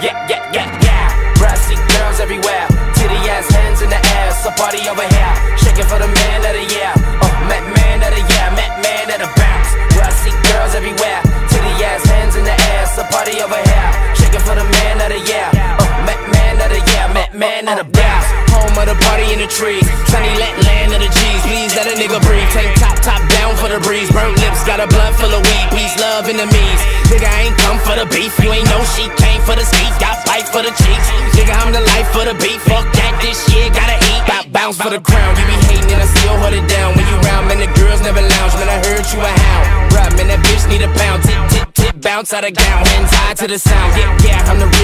yeah. Brassy girls everywhere, titty ass hands in the air. So party over here, shaking for the man of the year. Met man of the year, met man of the bounce. Brassy girls everywhere, titty ass hands in the air. So party over here, shaking for the man of the year. Met man of the year, met man of the bounce. Home of the party in the trees, sunny land of the G's. Please let a nigga breathe. Tank top down for the breeze. Burnt lips, got a blood full of weed. Peace, love, enemies. Nigga, I ain't come for the beef. You ain't know she came for the speed. Got bite for the cheeks. Nigga, I'm the life for the beat. Fuck that, this shit gotta eat. Bounce for the crown. You be hating and I still hold it down. When you round, man, the girls never lounge. Man, I heard you a hound. Bruh, man, that bitch need a pound. Tip, bounce out of gown. Hands high to the sound. Yeah, I'm the real